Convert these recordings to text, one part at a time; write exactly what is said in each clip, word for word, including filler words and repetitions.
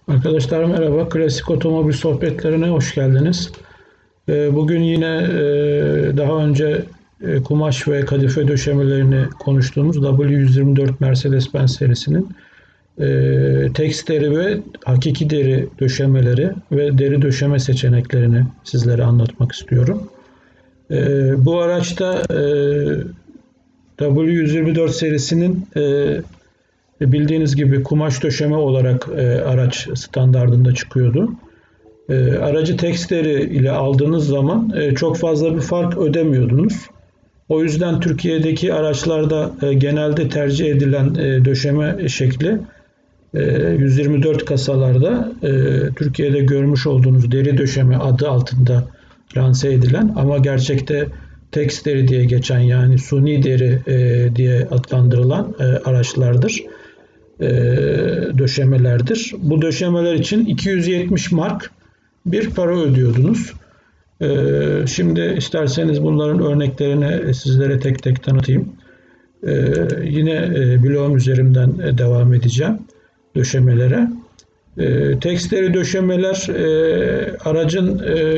Arkadaşlar merhaba. Klasik otomobil sohbetlerine hoş geldiniz. Ee, Bugün yine e, daha önce e, kumaş ve kadife döşemelerini konuştuğumuz W yüz yirmi dört Mercedes-Benz serisinin e, tekst deri ve hakiki deri döşemeleri ve deri döşeme seçeneklerini sizlere anlatmak istiyorum. E, Bu araçta e, W yüz yirmi dört serisinin e, bildiğiniz gibi kumaş döşeme olarak e, araç standardında çıkıyordu. E, aracı tekstleri ile aldığınız zaman e, çok fazla bir fark ödemiyordunuz. O yüzden Türkiye'deki araçlarda e, genelde tercih edilen e, döşeme şekli e, yüz yirmi dört kasalarda e, Türkiye'de görmüş olduğunuz deri döşeme adı altında lanse edilen ama gerçekte tekst deri diye geçen yani suni deri e, diye adlandırılan e, araçlardır. E, döşemelerdir. Bu döşemeler için iki yüz yetmiş mark bir para ödüyordunuz. E, Şimdi isterseniz bunların örneklerini sizlere tek tek tanıtayım. E, Yine e, blogum üzerinden devam edeceğim döşemelere. E, tekstleri döşemeler e, aracın e,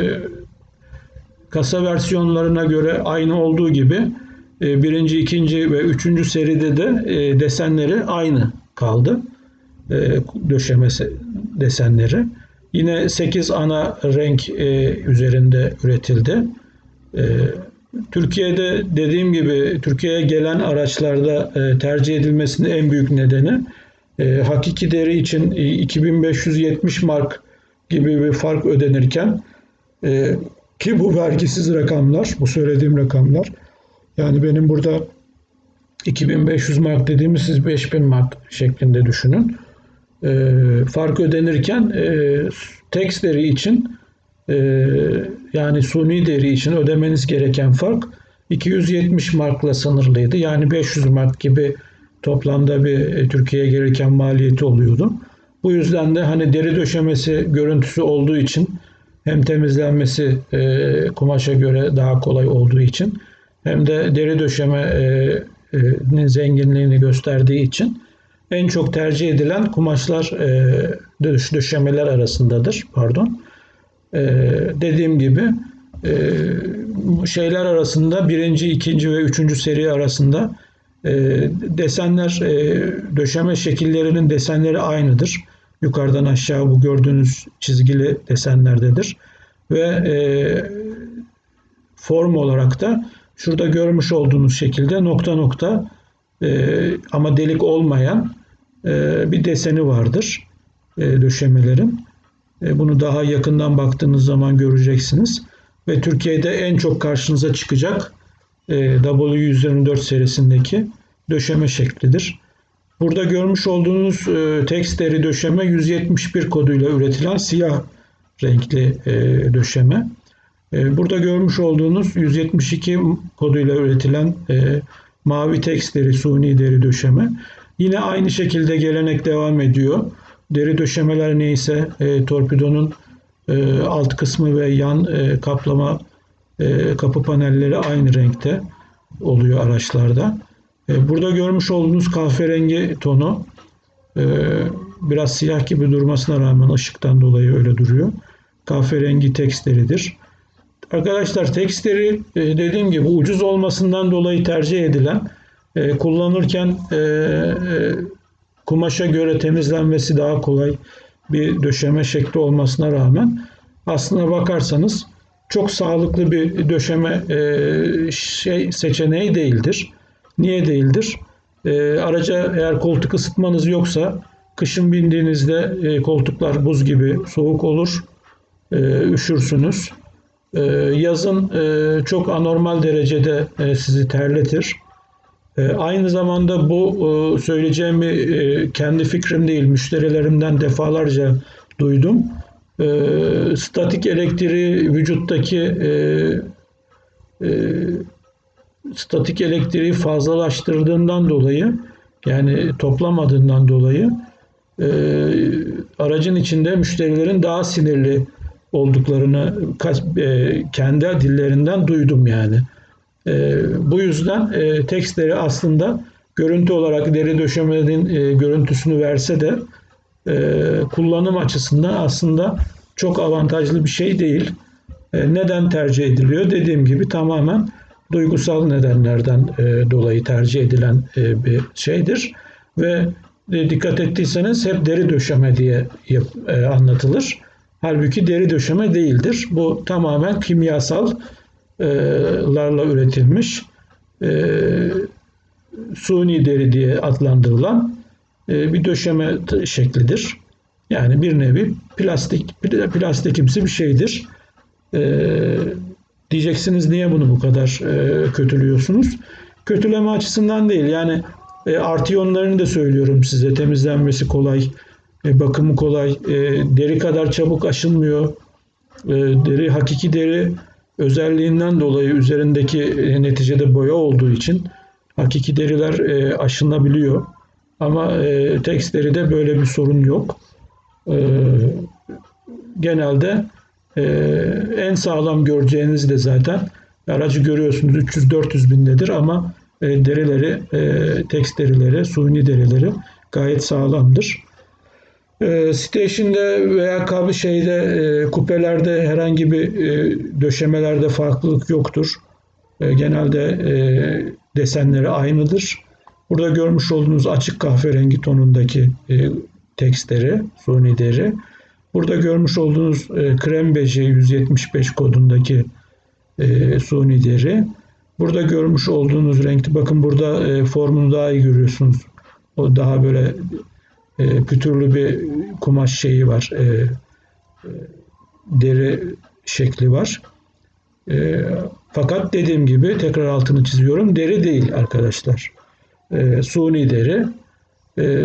kasa versiyonlarına göre aynı olduğu gibi e, birinci, ikinci ve üçüncü seride de e, desenleri aynı kaldı. E, döşemesi desenleri. Yine sekiz ana renk e, üzerinde üretildi. E, Türkiye'de dediğim gibi Türkiye'ye gelen araçlarda e, tercih edilmesinin en büyük nedeni e, hakiki deri için iki bin beş yüz yetmiş mark gibi bir fark ödenirken e, ki bu vergisiz rakamlar, bu söylediğim rakamlar yani benim burada iki bin beş yüz mark dediğimiz siz beş bin mark şeklinde düşünün. E, fark ödenirken e, tekst deri için e, yani suni deri için ödemeniz gereken fark iki yüz yetmiş markla sınırlıydı. Yani beş yüz mark gibi toplamda bir e, Türkiye'ye gelirken maliyeti oluyordu. Bu yüzden de hani deri döşemesi görüntüsü olduğu için hem temizlenmesi e, kumaşa göre daha kolay olduğu için hem de deri döşemenin zenginliğini gösterdiği için en çok tercih edilen kumaşlar e, döşemeler arasındadır. Pardon. E, Dediğim gibi e, şeyler arasında birinci, ikinci ve üçüncü seri arasında e, desenler, e, döşeme şekillerinin desenleri aynıdır. Yukarıdan aşağı bu gördüğünüz çizgili desenlerdedir. Ve e, form olarak da şurada görmüş olduğunuz şekilde nokta nokta e, ama delik olmayan e, bir deseni vardır e, döşemelerin. E, bunu daha yakından baktığınız zaman göreceksiniz. Ve Türkiye'de en çok karşınıza çıkacak e, W yüz yirmi dört serisindeki döşeme şeklidir. Burada görmüş olduğunuz e, tekst deri döşeme yüz yetmiş bir koduyla üretilen siyah renkli e, döşeme. E, burada görmüş olduğunuz yüz yetmiş iki koduyla üretilen e, mavi tekst deri, suni deri döşeme. Yine aynı şekilde gelenek devam ediyor. Deri döşemeler neyse e, torpidonun e, alt kısmı ve yan e, kaplama e, kapı panelleri aynı renkte oluyor araçlarda. E, burada görmüş olduğunuz kahverengi tonu e, biraz siyah gibi durmasına rağmen ışıktan dolayı öyle duruyor. Kahverengi tekst deridir. Arkadaşlar tekst deri e, dediğim gibi ucuz olmasından dolayı tercih edilen e, kullanırken e, e, kumaşa göre temizlenmesi daha kolay bir döşeme şekli olmasına rağmen aslına bakarsanız çok sağlıklı bir döşeme e, şey seçeneği değildir. Niye değildir? E, araca eğer koltuk ısıtmanız yoksa kışın bindiğinizde e, koltuklar buz gibi soğuk olur, e, üşürsünüz. E, yazın e, çok anormal derecede e, sizi terletir. E, aynı zamanda bu e, söyleyeceğimi e, kendi fikrim değil, müşterilerimden defalarca duydum. E, statik elektriği vücuttaki e, e, statik elektriği fazlalaştırdığından dolayı yani toplamadığından dolayı e, aracın içinde müşterilerin daha sinirli olduklarını e, kendi dillerinden duydum yani. E, bu yüzden e, tekstleri aslında görüntü olarak deri döşemenin e, görüntüsünü verse de e, kullanım açısından aslında çok avantajlı bir şey değil. E, neden tercih ediliyor? Dediğim gibi tamamen duygusal nedenlerden e, dolayı tercih edilen e, bir şeydir. Ve e, dikkat ettiyseniz hep deri döşeme diye yap, e, anlatılır. Halbuki deri döşeme değildir. Bu tamamen kimyasallarla üretilmiş e, suni deri diye adlandırılan e, bir döşeme şeklidir. Yani bir nevi plastik, plastikimsi bir şeydir. Ee, diyeceksiniz niye bunu bu kadar e, kötülüyorsunuz? Kötüleme açısından değil. Yani e, artı yönlerini de söylüyorum size. Temizlenmesi kolay, e, bakımı kolay, e, deri kadar çabuk aşınmıyor. E, deri hakiki deri özelliğinden dolayı üzerindeki e, neticede boya olduğu için hakiki deriler e, aşınabiliyor. Ama e, tekst deride böyle bir sorun yok. E, genelde e, en sağlam göreceğiniz de zaten aracı görüyorsunuz üç yüz dört yüz bindedir ama e, derileri, e, tekst derileri, suni derileri gayet sağlamdır. E, Station'de veya kabı şeyde e, kupelerde herhangi bir e, döşemelerde farklılık yoktur. E, genelde e, desenleri aynıdır. Burada görmüş olduğunuz açık kahverengi tonundaki e, tekst deri, suni deri. Burada görmüş olduğunuz e, krem beji yüz yetmiş beş kodundaki e, suni deri. Burada görmüş olduğunuz renkli, bakın burada e, formunu daha iyi görüyorsunuz. O daha böyle e, pütürlü bir kumaş şeyi var. E, e, deri şekli var. E, fakat dediğim gibi tekrar altını çiziyorum. Deri değil arkadaşlar. E, suni deri. E,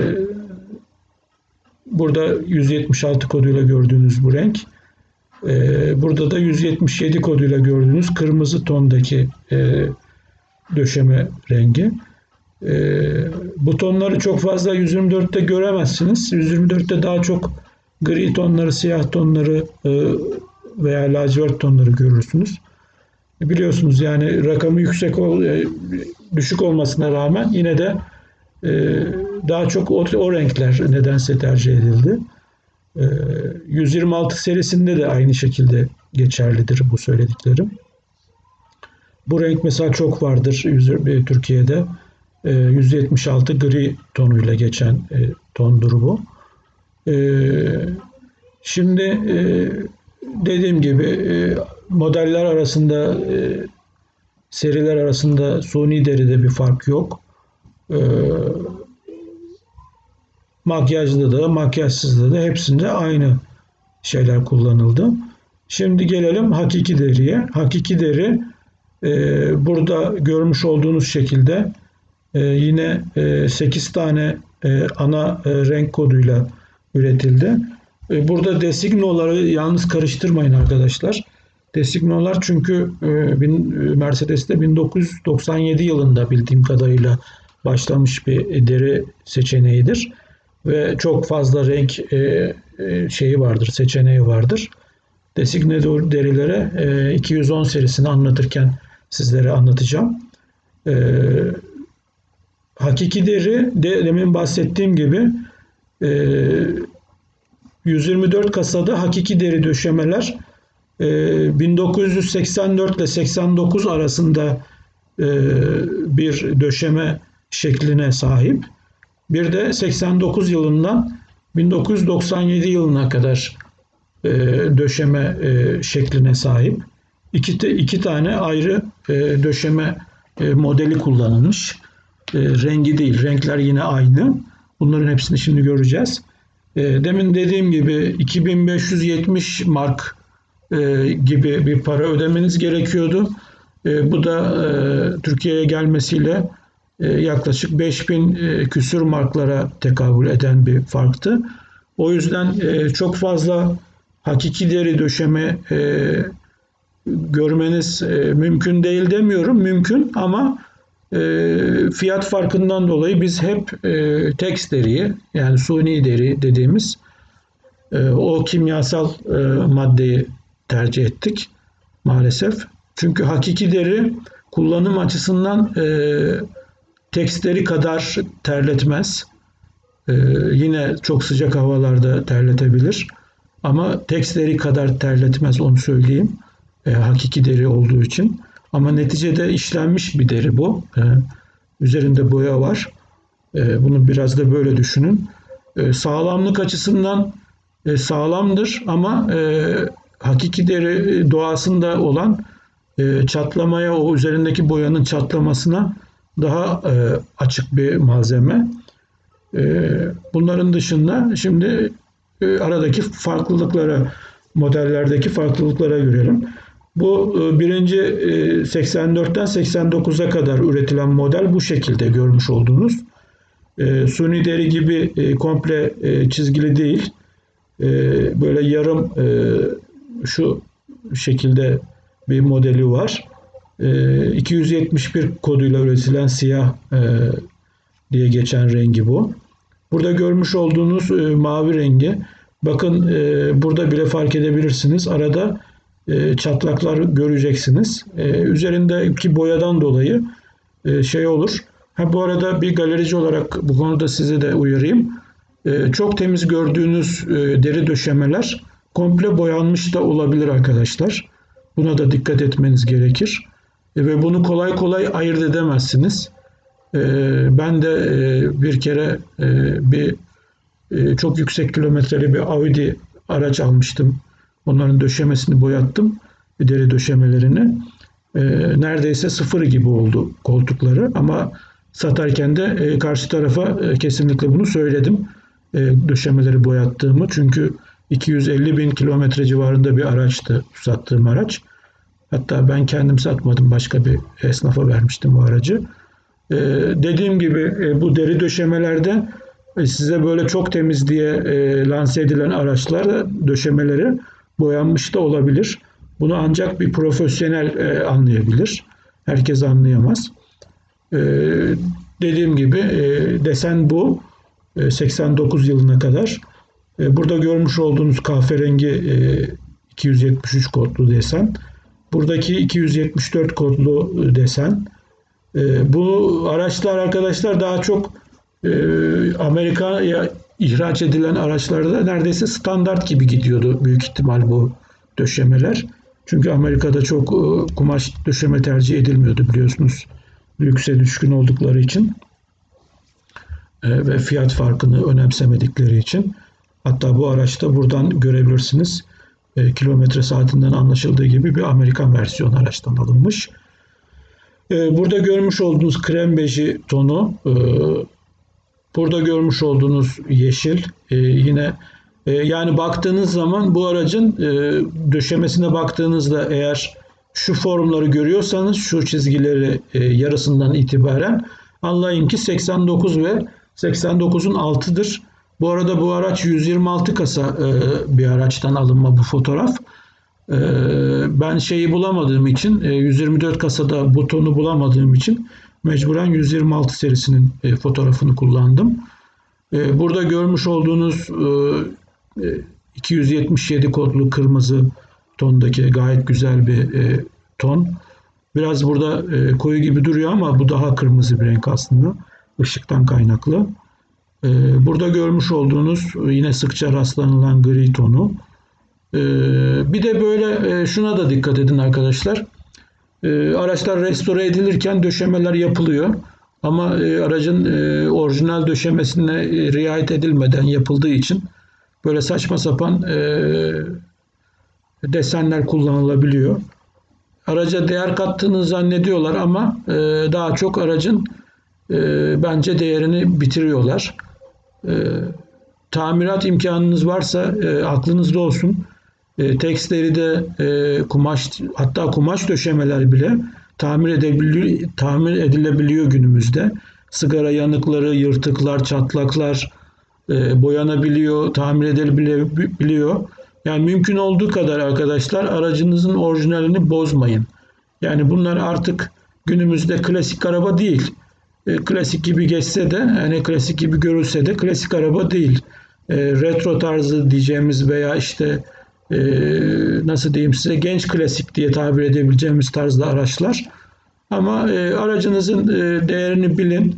Burada yüz yetmiş altı koduyla gördüğünüz bu renk. Ee, burada da yüz yetmiş yedi koduyla gördüğünüz kırmızı tondaki e, döşeme rengi. E, bu tonları çok fazla yüz yirmi dörtte göremezsiniz. yüz yirmi dörtte daha çok gri tonları, siyah tonları e, veya lacivert tonları görürsünüz. Biliyorsunuz yani rakamı yüksek, ol, e, düşük olmasına rağmen yine de e, daha çok o, o renkler nedense tercih edildi. E, yüz yirmi altı serisinde de aynı şekilde geçerlidir bu söylediklerim. Bu renk mesela çok vardır Türkiye'de. E, yüz yetmiş altı gri tonuyla geçen e, tondur bu. E, şimdi e, dediğim gibi e, modeller arasında, e, seriler arasında suni deride bir fark yok. E, makyajlı da, makyajsızda da hepsinde aynı şeyler kullanıldı. Şimdi gelelim hakiki deriye. Hakiki deri e, burada görmüş olduğunuz şekilde e, yine e, sekiz tane e, ana e, renk koduyla üretildi. E, burada designoları yalnız karıştırmayın arkadaşlar. Designolar çünkü e, bin, Mercedes'te bin dokuz yüz doksan yedi yılında bildiğim kadarıyla başlamış bir deri seçeneğidir. Ve çok fazla renk e, e, şeyi vardır, seçeneği vardır. Designe derilere e, iki yüz on serisini anlatırken sizlere anlatacağım. E, hakiki deri de demin bahsettiğim gibi e, yüz yirmi dört kasada hakiki deri döşemeler e, bin dokuz yüz seksen dört ile seksen dokuz arasında e, bir döşeme şekline sahip. Bir de seksen dokuz yılından bin dokuz yüz doksan yedi yılına kadar e, döşeme e, şekline sahip. İki, iki tane ayrı e, döşeme e, modeli kullanılmış. E, rengi değil, renkler yine aynı. Bunların hepsini şimdi göreceğiz. E, demin dediğim gibi iki bin beş yüz yetmiş mark e, gibi bir para ödemeniz gerekiyordu. E, bu da e, Türkiye'ye gelmesiyle yaklaşık beş bin küsür marklara tekabül eden bir farktı. O yüzden çok fazla hakiki deri döşeme görmeniz mümkün değil demiyorum. Mümkün ama fiyat farkından dolayı biz hep tekst deriyi, yani suni deri dediğimiz o kimyasal maddeyi tercih ettik maalesef. Çünkü hakiki deri kullanım açısından tekstleri kadar terletmez. Ee, yine çok sıcak havalarda terletebilir. Ama Tex deri kadar terletmez, onu söyleyeyim. E, hakiki deri olduğu için. Ama neticede işlenmiş bir deri bu. E, üzerinde boya var. E, bunu biraz da böyle düşünün. E, sağlamlık açısından e, sağlamdır ama e, hakiki deri doğasında olan e, çatlamaya, o üzerindeki boyanın çatlamasına daha e, açık bir malzeme. E, bunların dışında şimdi e, aradaki farklılıklara, modellerdeki farklılıklara görelim. Bu e, birinci e, seksen dörtten seksen dokuza kadar üretilen model bu şekilde görmüş olduğunuz. E, suni deri gibi e, komple e, çizgili değil. E, böyle yarım e, şu şekilde bir modeli var. E, iki yüz yetmiş bir koduyla üretilen siyah e, diye geçen rengi bu. Burada görmüş olduğunuz e, mavi rengi. Bakın e, burada bile fark edebilirsiniz. Arada e, çatlaklar göreceksiniz. E, üzerindeki boyadan dolayı e, şey olur. Ha, bu arada bir galerici olarak bu konuda sizi de uyarayım. E, çok temiz gördüğünüz e, deri döşemeler komple boyanmış da olabilir arkadaşlar. Buna da dikkat etmeniz gerekir. E, ve bunu kolay kolay ayırt edemezsiniz. E, ben de e, bir kere e, bir e, çok yüksek kilometreli bir Audi araç almıştım. Onların döşemesini boyattım. Deri döşemelerini. E, neredeyse sıfır gibi oldu koltukları ama satarken de e, karşı tarafa e, kesinlikle bunu söyledim. E, döşemeleri boyattığımı. Çünkü iki yüz elli bin kilometre civarında bir araçtı sattığım araç. Hatta ben kendim satmadım. Başka bir esnafa vermiştim bu aracı. E, dediğim gibi e, bu deri döşemelerde e, size böyle çok temiz diye e, lanse edilen araçlar döşemeleri boyanmış da olabilir. Bunu ancak bir profesyonel e, anlayabilir. Herkes anlayamaz. E, dediğim gibi e, desen bu. E, seksen dokuz yılına kadar. E, burada görmüş olduğunuz kahverengi e, iki yüz yetmiş üç kodlu desen. Buradaki iki yüz yetmiş dört kodlu desen. E, bu araçlar arkadaşlar daha çok e, Amerika'ya ihraç edilen araçlarda neredeyse standart gibi gidiyordu büyük ihtimal bu döşemeler. Çünkü Amerika'da çok e, kumaş döşeme tercih edilmiyordu biliyorsunuz. Lükse düşkün oldukları için e, ve fiyat farkını önemsemedikleri için. Hatta bu araçta buradan görebilirsiniz. E, kilometre saatinden anlaşıldığı gibi bir Amerikan versiyonu araçtan alınmış. E, burada görmüş olduğunuz krem beji tonu, e, burada görmüş olduğunuz yeşil, e, yine e, yani baktığınız zaman bu aracın e, döşemesine baktığınızda eğer şu formları görüyorsanız, şu çizgileri e, yarısından itibaren anlayın ki seksen dokuz ve seksen dokuzun altıdır. Bu arada bu araç yüz yirmi altı kasa e, bir araçtan alınma bu fotoğraf. E, ben şeyi bulamadığım için, e, yüz yirmi dört kasada butonu bulamadığım için mecburen yüz yirmi altı serisinin e, fotoğrafını kullandım. E, burada görmüş olduğunuz e, iki yüz yetmiş yedi kodlu kırmızı tondaki gayet güzel bir e, ton. Biraz burada e, koyu gibi duruyor ama bu daha kırmızı bir renk aslında. Işıktan kaynaklı. Burada görmüş olduğunuz yine sıkça rastlanılan gri tonu. Bir de böyle şuna da dikkat edin arkadaşlar. Araçlar restore edilirken döşemeler yapılıyor. Ama aracın orijinal döşemesine riayet edilmeden yapıldığı için böyle saçma sapan desenler kullanılabiliyor. Araca değer kattığını zannediyorlar ama daha çok aracın bence değerini bitiriyorlar. E, tamirat imkanınız varsa e, aklınızda olsun. E, tekstilde e, kumaş, hatta kumaş döşemeler bile tamir edebiliyor, tamir edilebiliyor günümüzde. Sigara yanıkları, yırtıklar, çatlaklar e, boyanabiliyor, tamir edilebiliyor. Yani mümkün olduğu kadar arkadaşlar aracınızın orijinalini bozmayın. Yani bunlar artık günümüzde klasik araba değil. E, klasik gibi geçse de, yani klasik gibi görülse de klasik araba değil. E, retro tarzı diyeceğimiz veya işte e, nasıl diyeyim size, genç klasik diye tabir edebileceğimiz tarzda araçlar. Ama e, aracınızın e, değerini bilin.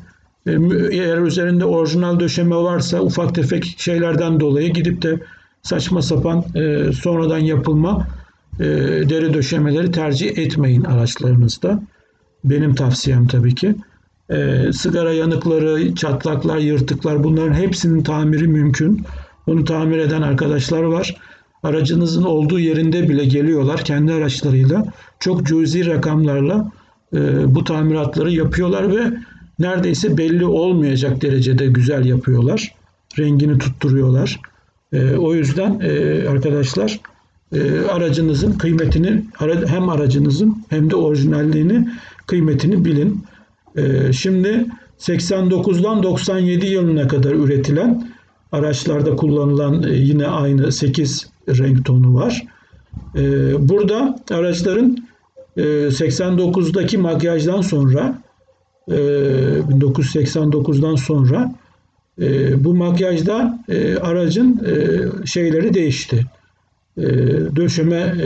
E, eğer üzerinde orijinal döşeme varsa ufak tefek şeylerden dolayı gidip de saçma sapan e, sonradan yapılma e, deri döşemeleri tercih etmeyin araçlarınızda. Benim tavsiyem tabii ki. E, sigara yanıkları, çatlaklar, yırtıklar, bunların hepsinin tamiri mümkün. Bunu tamir eden arkadaşlar var. Aracınızın olduğu yerinde bile geliyorlar kendi araçlarıyla. Çok cüzi rakamlarla e, bu tamiratları yapıyorlar ve neredeyse belli olmayacak derecede güzel yapıyorlar. Rengini tutturuyorlar. E, o yüzden e, arkadaşlar e, aracınızın kıymetini, hem aracınızın hem de orijinalliğini, kıymetini bilin. E, şimdi seksen dokuzdan doksan yedi yılına kadar üretilen araçlarda kullanılan e, yine aynı sekiz renk tonu var. E, burada araçların e, seksen dokuzdaki makyajdan sonra e, bin dokuz yüz seksen dokuzdan sonra e, bu makyajda e, aracın e, şeyleri değişti. E, döşeme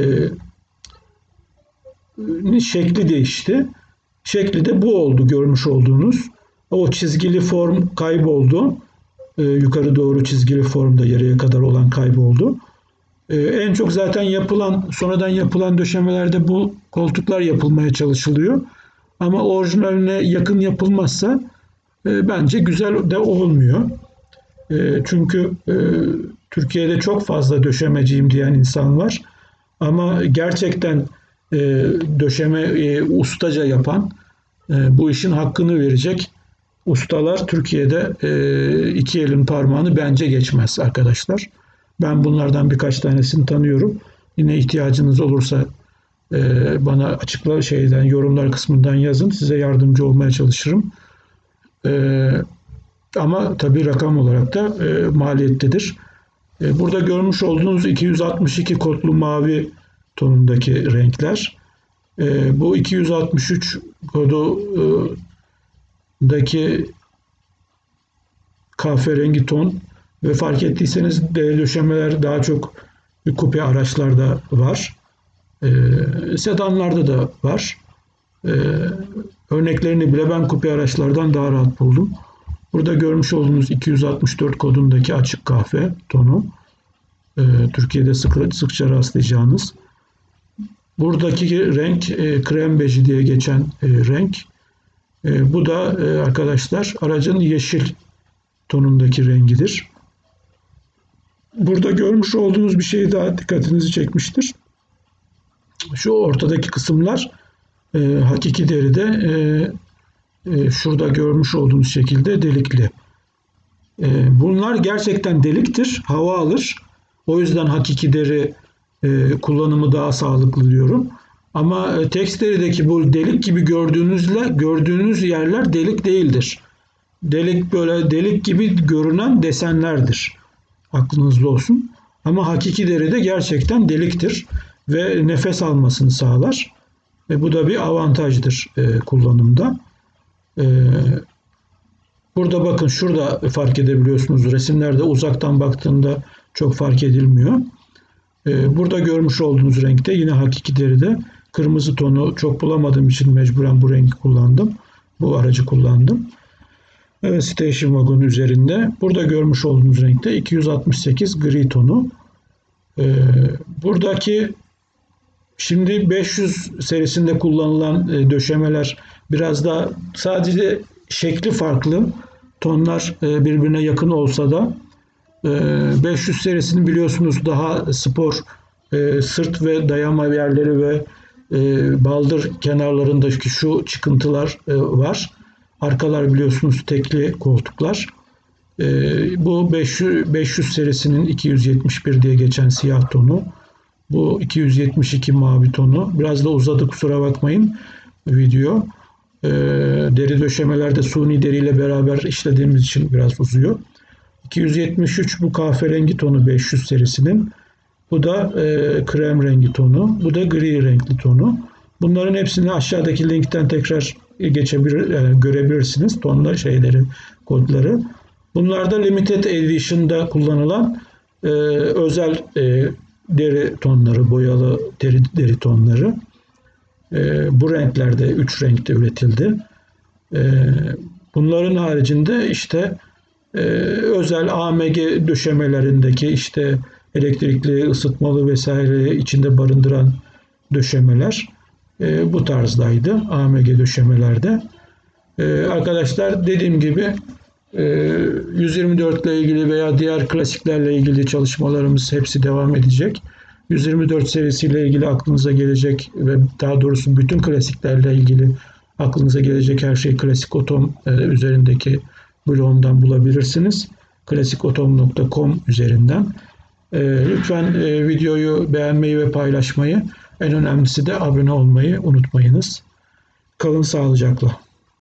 e, şekli değişti. Şekli de bu oldu, görmüş olduğunuz. O çizgili form kayboldu. E, yukarı doğru çizgili formda yarıya kadar olan kayboldu. E, en çok zaten yapılan, sonradan yapılan döşemelerde bu koltuklar yapılmaya çalışılıyor. Ama orijinaline yakın yapılmazsa e, bence güzel de olmuyor. E, çünkü e, Türkiye'de çok fazla döşemeciyim diyen insan var. Ama gerçekten e, döşeme e, ustaca yapan, e, bu işin hakkını verecek ustalar Türkiye'de e, iki elin parmağını bence geçmez arkadaşlar. Ben bunlardan birkaç tanesini tanıyorum. Yine ihtiyacınız olursa e, bana açıkla şeyden, yorumlar kısmından yazın. Size yardımcı olmaya çalışırım. E, ama tabii rakam olarak da e, maliyetlidir. E, burada görmüş olduğunuz iki yüz altmış iki kodlu mavi tonundaki renkler. E, bu iki yüz altmış üç kodu e, daki kahverengi ton ve fark ettiyseniz deri döşemeler daha çok kupe araçlarda var. E, sedanlarda da var. E, örneklerini bile ben kupe araçlardan daha rahat buldum. Burada görmüş olduğunuz iki yüz altmış dört kodundaki açık kahve tonu. E, Türkiye'de sık, sıkça rastlayacağınız. Buradaki renk e, krem beji diye geçen e, renk. E, bu da e, arkadaşlar aracın yeşil tonundaki rengidir. Burada görmüş olduğunuz bir şey daha dikkatinizi çekmiştir. Şu ortadaki kısımlar e, hakiki deride e, e, şurada görmüş olduğunuz şekilde delikli. E, bunlar gerçekten deliktir, hava alır. O yüzden hakiki deri e, kullanımı daha sağlıklı diyorum. Ama e, tekst derideki bu delik gibi gördüğünüzle gördüğünüz yerler delik değildir. Delik böyle delik gibi görünen desenlerdir. Aklınızda olsun. Ama hakiki deride gerçekten deliktir ve nefes almasını sağlar. Ve bu da bir avantajdır e, kullanımda. E, burada bakın şurada fark edebiliyorsunuz. Resimlerde uzaktan baktığında çok fark edilmiyor. E, burada görmüş olduğunuz renkte yine hakiki deride kırmızı tonu çok bulamadığım için mecburen bu rengi kullandım. Bu aracı kullandım. Evet, Station Wagon üzerinde. Burada görmüş olduğunuz renkte iki yüz altmış sekiz gri tonu. Ee, buradaki şimdi beş yüz serisinde kullanılan e, döşemeler biraz da sadece şekli farklı. Tonlar e, birbirine yakın olsa da e, beş yüz serisinin biliyorsunuz daha spor e, sırt ve dayama yerleri ve e, baldır kenarlarındaki şu çıkıntılar e, var. Arkalar biliyorsunuz tekli koltuklar. Ee, bu beş yüz, beş yüz serisinin iki yüz yetmiş bir diye geçen siyah tonu. Bu iki yüz yetmiş iki mavi tonu. Biraz da uzadı, kusura bakmayın video. Ee, deri döşemelerde suni deriyle beraber işlediğimiz için biraz uzuyor. iki yüz yetmiş üç bu kahverengi tonu beş yüz serisinin. Bu da e, krem rengi tonu. Bu da gri renkli tonu. Bunların hepsini aşağıdaki linkten tekrar geçebilir, yani görebilirsiniz. Tonlar, şeyleri, kodları. Bunlar da limited edition'da kullanılan e, özel e, deri tonları, boyalı deri, deri tonları. E, bu renklerde üç renkte üretildi. E, Bunların haricinde işte e, özel A M G döşemelerindeki işte elektrikli, ısıtmalı vesaire içinde barındıran döşemeler e, bu tarzdaydı A M G döşemelerde. E, arkadaşlar dediğim gibi e, yüz yirmi dört ile ilgili veya diğer klasiklerle ilgili çalışmalarımız hepsi devam edecek. yüz yirmi dört serisiyle ilgili aklınıza gelecek ve daha doğrusu bütün klasiklerle ilgili aklınıza gelecek her şeyi Klasik Otom e, üzerindeki blogumdan bulabilirsiniz. klasik otom nokta com üzerinden. E, lütfen e, videoyu beğenmeyi ve paylaşmayı, en önemlisi de abone olmayı unutmayınız. Kalın sağlıcakla.